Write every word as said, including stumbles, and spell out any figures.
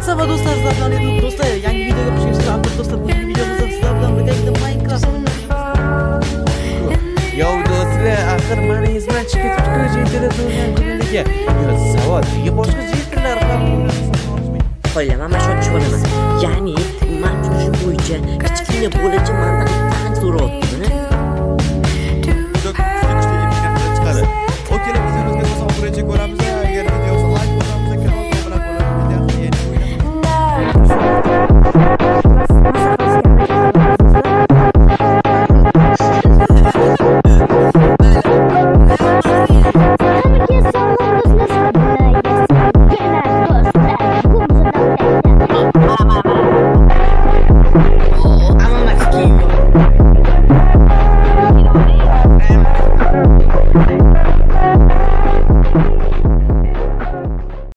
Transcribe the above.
Sava do'stlar, sizlar bilan edim do'stlar. Yangi videoga xush kelibsizlar. Albatta do'stlar, bugungi videomizda sizlar bilan birgalikda Minecraft Yo do'stlar, axir meni izman chiqib ketibdi-ku internet o'ynagan kunimdagi. Yo, savol, nega boshqa jintirlar ham Qo'yla, mana shu tushunaman. Ya'ni, men tushunishim bo'yicha kichkina bo'lacha mendan tan so'rayapti. Juda kuchli kuchli imkoniyatlar chiqadi. Okey, biz o'zimizga o'zimiz ko'ramiz.